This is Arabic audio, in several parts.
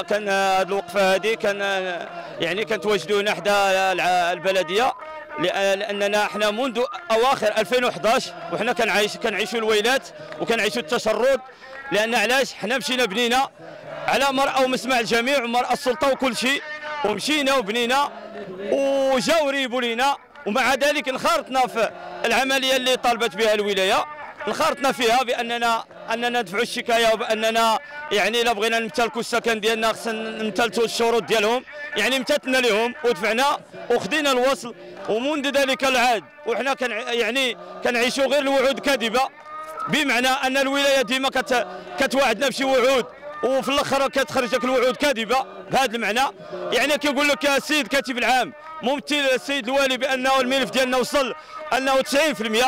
كان هذه الوقفه هذه كان يعني كنتواجدوا هنا حدا البلديه، لاننا احنا منذ اواخر 2011 وحنا كنعيشوا الويلات وكنعيشوا التشرد. لان علاش حنا مشينا بنينا على مرأى ومسمع الجميع ومرأى السلطه وكل شيء، ومشينا وبنينا وجاو ريبوا لينا، ومع ذلك انخرطنا في العمليه اللي طالبت بها الولايه، انخرطنا فيها باننا ندفعوا الشكايه، وباننا يعني الا بغينا نمتلكوا السكن ديالنا خصنا نمتلكوا الشروط ديالهم، يعني امتثلنا لهم ودفعنا وخدينا الوصل. ومنذ ذلك العهد وحنا كنعيشوا غير الوعود كاذبه، بمعنى ان الولايه ديما كتوعدنا بشي وعود وفي الاخر كتخرج لك الوعود كاذبه بهذا المعنى. يعني كيقول لك السيد الكاتب العام ممثل السيد الوالي بانه الملف ديالنا وصل انه 90%،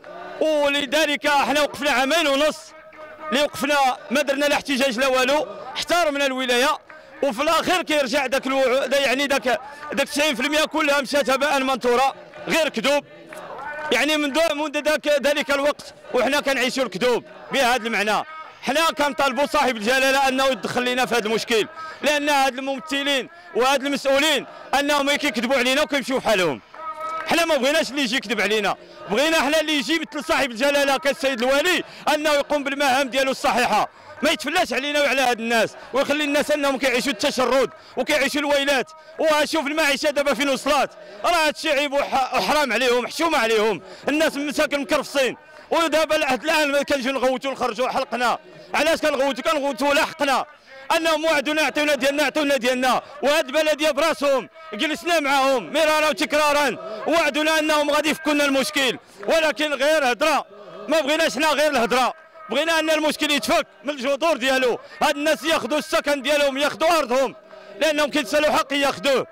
ولذلك احنا وقفنا عامين ونص اللي وقفنا ما درنا لا احتجاج لا والو، احترمنا الولايه، وفي الاخير كيرجع ذاك الوعود يعني ذاك 90% كلها مشات هباء منثورا غير كذوب. يعني منذ ذلك الوقت وحنا كنعيشوا الكذوب بهذا المعنى. حنا كنطالبوا صاحب الجلاله انه يدخل لنا في هذا المشكل، لان هاد الممثلين وهاد المسؤولين انهم كيكذبوا علينا وكيمشيو بحالهم. حنا ما بغيناش اللي يجي يكذب علينا، بغينا حنا اللي يجي مثل صاحب الجلاله كالسيد الوالي انه يقوم بالمهام ديالو الصحيحه، ما يتفلاش علينا وعلى هاد الناس، ويخلي الناس انهم كيعيشوا التشرد وكيعيشوا الويلات. وشوف المعيشه دابا فين وصلت، راه هادشي عيب وحرام عليهم، حشومه عليهم، الناس مساكن مكرفصين. ودابا الان كنجيو نغوتوا نخرجوا حلقنا. علاش كنغوتوا لاحقنا انهم وعدونا عطيونا ديالنا عطونا ديالنا، وهاد البلديه براسهم جلسنا معاهم مرارا وتكرارا وعدونا انهم غادي يفكوا لنا المشكل، ولكن غير هضره. ما بغيناش حنا غير الهضره، بغينا ان المشكل يتفك من الجذور ديالو. هاد الناس ياخذوا السكن ديالهم، ياخذوا ارضهم، لانهم كيتسالوا حق ياخذوه.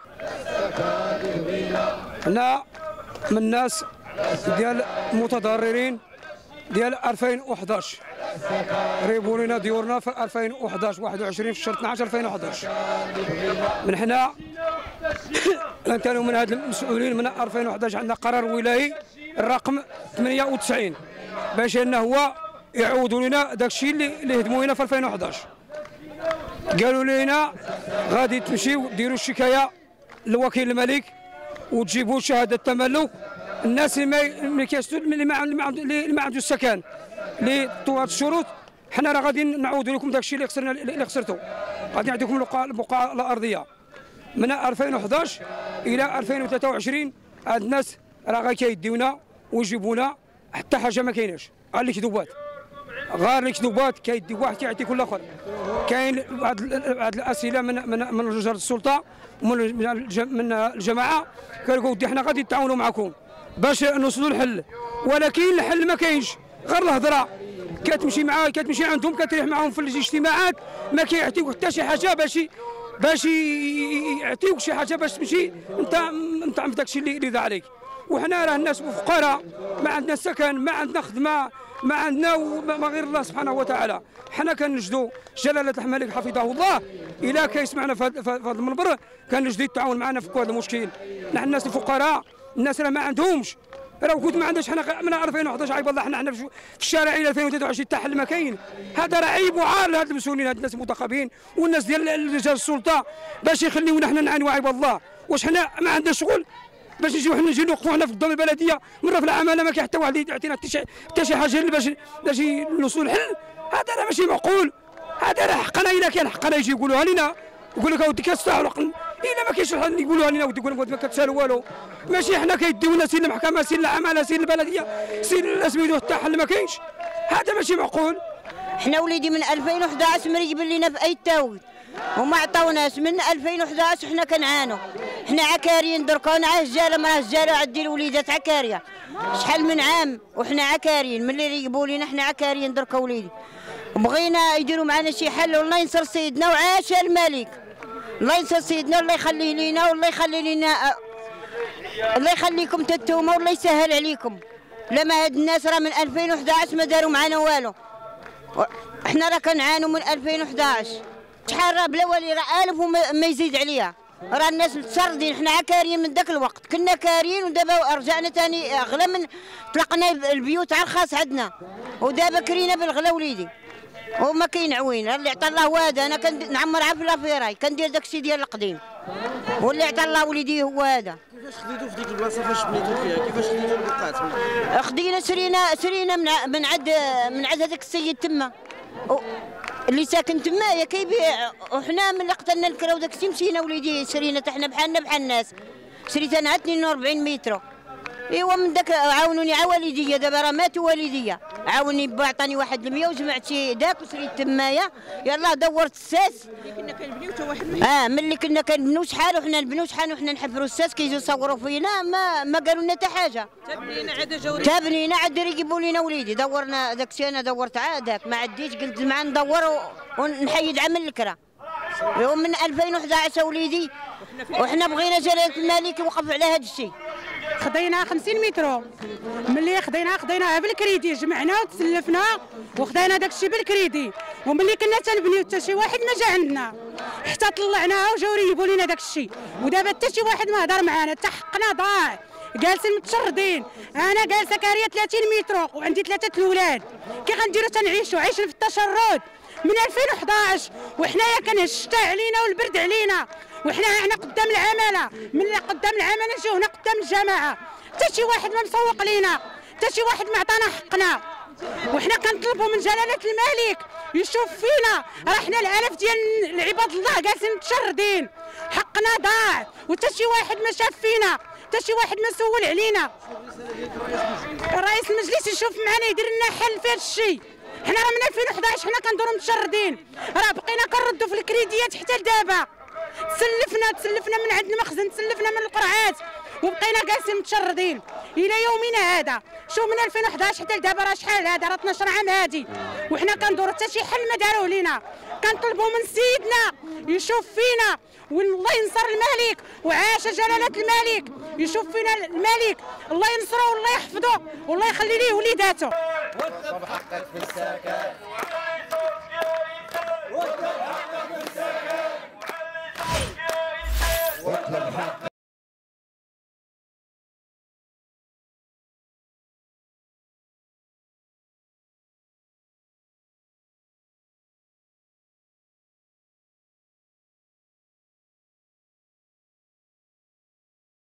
حنا من الناس ديال المتضررين ديال 2011، ريبوا لنا ديورنا في 2011 21 في شهر 12 2011. من حنا كانوا من هاد المسؤولين من 2011 عندنا قرار ولايي الرقم 98 باش انه هو يعودوا لنا داك الشيء اللي هدموا لنا في 2011. قالوا لنا غادي تمشيو ديروا الشكايه لوكيل الملك وتجيبوا شهاده تملك. الناس اللي كيسدوا اللي ما عنده السكن اللي طوات الشروط، حنا راه غادي نعاودوا لكم داك الشيء اللي خسرتوا، غادي نعطيكم البقعه الارضيه. من 2011 الى 2023 هاد الناس راه غا كيديونا ويجيبونا حتى حاجه ما كايناش، غير الكذوبات، غير الكذوبات كيدي واحد كيعطي كل اخر. كاين هاد الاسئله من رجال السلطه ومن الجماعه قالوا ودي حنا غادي نتعاونوا معكم باش نوصلوا للحل، ولكن الحل ما كاينش، غير الهضره. كتمشي عندهم كتريح معاهم في الاجتماعات، ما كيعطيوك حتى شي حاجه باش يعطيوك شي حاجه باش تمشي انت عم داك الشيء اللي ذا عليك. وحنا راه الناس فقراء، ما عندنا سكن، ما عندنا خدمه، ما عندنا ما غير الله سبحانه وتعالى. حنا كنجدوا جلاله الملك حفظه الله الى كيسمعنا في هذا المنبر، كنجدوا التعاون معنا في هذا المشكل. نحن الناس الفقراء، الناس راه ما عندهمش، راه كنت ما عندناش. حنا من 2011 عيب الله، حنا في الشارع الى 2023 حتى حل ما كاين. هذا راه عيب وعار لهاد المسؤولين، هاد الناس المنتخبين والناس ديال رجال السلطه باش يخليونا حنا نعانيو. عيب الله، واش حنا ما عندناش شغل باش نجيو نوقفوا حنا في قدام البلديه مره في العماله؟ ما كاين حتى واحد يعطينا حتى شي حاجه باش نوصلوا للحل. هذا راه ماشي معقول، هذا راه حقنا. الا كان حقنا يجي يقولوها لنا، يقول لك اودي كتستاهلوا. الا ما كاينش الحل يقولوها لنا ودي يقول ما كتسالوا والو. ماشي حنا كيديونا سير المحكمه، سير العماله، سير البلديه، سير سميتو، حتى حل ما كاينش. هذا ماشي معقول. حنا وليدي من 2011 مريقبين لينا في اي تاويل وما عطاوناش. من 2011 حنا كنعانوا، حنا عكاريين دركا. انا عجاله مراه رجاله عندي الوليدات عكاريه شحال من عام وحنا عكاريين. ملي ريقبوا لينا حنا عكاريين دركا وليدي، وبغينا يديروا معنا شي حل. والله ينصر سيدنا وعاش الملك، الله ينصر سيدنا، الله يخليه لينا، والله يخلي لينا، الله يخليكم تتوما، والله يسهل عليكم. لما هاد الناس راه من 2011 ما داروا معنا والو. احنا راه كنعانوا من 2011 شحال، راه بلا والي راه 1000 وما يزيد عليها. راه الناس متشردين، حنا عكاريين من ذاك الوقت، كنا كاريين ودابا رجعنا ثاني اغلى. من طلقنا البيوت على الخاص عندنا، ودابا كرينا بالغلا وليدي. وما كاين عوين. اللي عطى الله هذا، انا كنعمرها في لافيراي كندير داكشي ديال القديم، واللي عطى الله وليدي هو هذا. كيفاش خديتو في ديك البلاصه فاش بنيتو فيها؟ كيفاش خديتو البقات؟ خدينا سرينا من عند هذاك السيد تما اللي ساكن تمايا كيبيع، وحنا ملي قتلنا الكرا وداك الشيء مشينا وليدي شرينا حتى حنا بحالنا بحال الناس. شريت انا 42 متر. ايوا من داك عاونوني على والديا، دابا راه ماتوا والديا، عاوني با عطاني واحد 100 وجمعت شي داك وشريت تمايا. يلاه دورت الساس. ملي كنا كنبنيو حتى واحد ملي كنا كنبنيو شحال وحنا نبنيو شحال وحنا نحفروا الساس كيجيو يصوروا فينا ما قالوا لنا حتى حاجه. تبنينا عاد جاو تبنينا عاد يجيبوا لنا وليدي. دورنا داك الشيء، انا دورت عادك ما عديتش، قلت مع ندور ونحيد عمل الكرا. ومن 2011 وليدي وحنا بغينا جلاله الملك يوقف على هذا الشيء. خدينا 50 متر. ملي خديناها بالكريدي، جمعنا وتسلفنا وخدينا داك الشيء بالكريدي. وملي كنا تنبنيو حتى شي واحد ما جا عندنا، حتى طلعناها وجاو ريبوا لينا داك الشيء. ودابا حتى شي واحد ما هضر معانا، حتى حقنا ضاع، جالسين متشردين. انا جالسه كاريه 30 متر وعندي 3 الاولاد، كي غنديروا تنعيشوا عايشين في التشرد من 2011 وحنايا كان الشتاء علينا والبرد علينا، وحنا هنا قدام العماله. من قدام العماله نجيو هنا قدام الجماعه، حتى شي واحد ما مسوق لينا، حتى شي واحد ما عطانا حقنا. وحنا كنطلبوا من جلاله الملك يشوف فينا، راه حنا الالاف ديال العباد الله جالسين متشردين، حقنا ضاع وحتى شي واحد ما شاف فينا، حتى شي واحد ما سول علينا. رئيس المجلس يشوف معنا يدير لنا حل في هذا الشيء. حنا راه من 2011 حنا كندوروا متشردين، راه بقينا كنردوا في الكريديات حتى لدابا. تسلفنا من عند المخزن، تسلفنا من القرعات، وبقينا جالسين متشردين الى يومنا هذا. شوف من 2011 حتى لدابا راه شحال هذا، راه 12 عام هادي وحنا كندوروا حتى شي حل ما داروه لينا. كنطلبوا من سيدنا يشوف فينا، والله ينصر الملك وعاش جلاله الملك. يشوف فينا الملك، الله ينصره والله يحفظه والله يخلي ليه وليداته. واطلب حقك في السكن.